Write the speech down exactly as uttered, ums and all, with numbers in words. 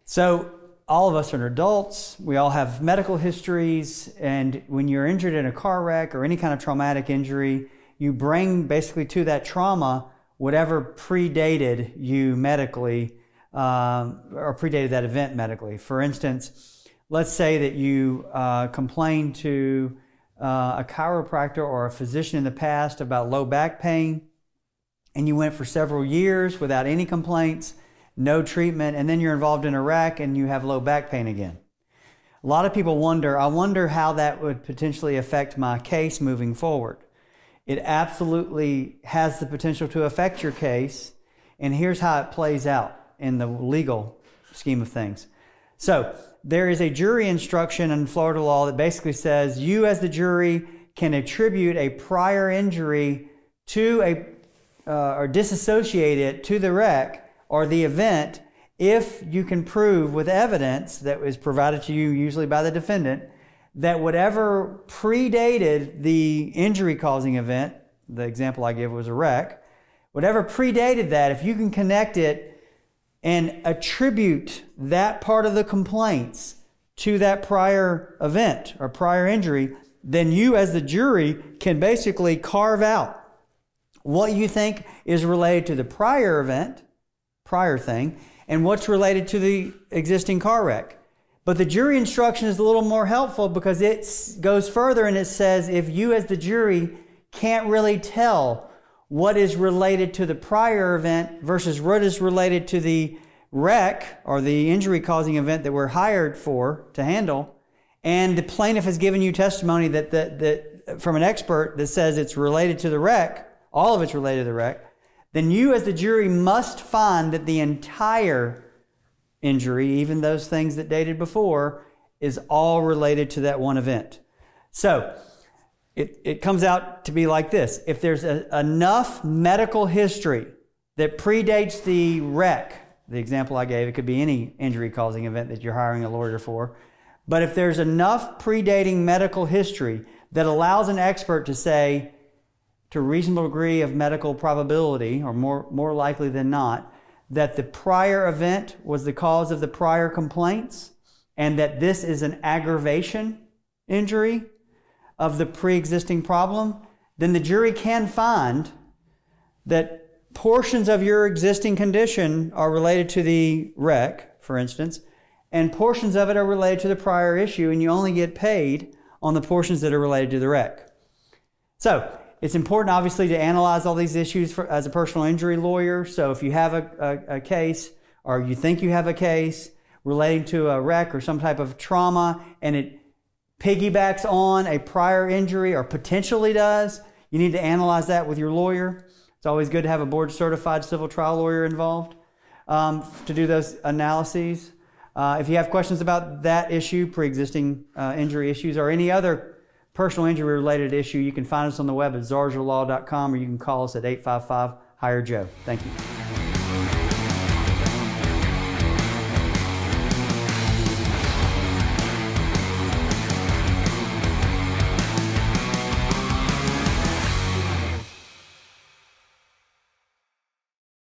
So all of us are adults. We all have medical histories. And when you're injured in a car wreck or any kind of traumatic injury, you bring basically to that trauma whatever predated you medically um, or predated that event medically. For instance, let's say that you uh, complained to uh, a chiropractor or a physician in the past about low back pain, and you went for several years without any complaints, no treatment, and then you're involved in a wreck and you have low back pain again. A lot of people wonder, I wonder how that would potentially affect my case moving forward. It absolutely has the potential to affect your case, and here's how it plays out in the legal scheme of things. So there is a jury instruction in Florida law that basically says you as the jury can attribute a prior injury to a uh, or disassociate it to the wreck or the event if you can prove with evidence that was provided to you, usually by the defendant, that whatever predated the injury-causing event, the example I give was a wreck, whatever predated that, if you can connect it and attribute that part of the complaints to that prior event or prior injury, then you as the jury can basically carve out what you think is related to the prior event, prior thing, and what's related to the existing car wreck. But the jury instruction is a little more helpful because it goes further and it says if you as the jury can't really tell what is related to the prior event versus what is related to the wreck or the injury-causing event that we're hired for to handle, and the plaintiff has given you testimony that, that, that from an expert that says it's related to the wreck, all of it's related to the wreck, then you as the jury must find that the entire injury, even those things that dated before, is all related to that one event. So it, it comes out to be like this. If there's a, enough medical history that predates the wreck, the example I gave, it could be any injury-causing event that you're hiring a lawyer for, but if there's enough predating medical history that allows an expert to say, to a reasonable degree of medical probability, or more, more likely than not, that the prior event was the cause of the prior complaints and that this is an aggravation injury of the pre-existing problem, then the jury can find that portions of your existing condition are related to the wreck, for instance, and portions of it are related to the prior issue, and you only get paid on the portions that are related to the wreck. So it's important, obviously, to analyze all these issues for, as a personal injury lawyer. So if you have a, a, a case or you think you have a case relating to a wreck or some type of trauma and it piggybacks on a prior injury or potentially does, you need to analyze that with your lawyer. It's always good to have a board-certified civil trial lawyer involved um, to do those analyses. Uh, if you have questions about that issue, pre-existing uh, injury issues, or any other personal injury related issue, you can find us on the web at zarzaur law dot com, or you can call us at eight five five, hire Joe. Thank you.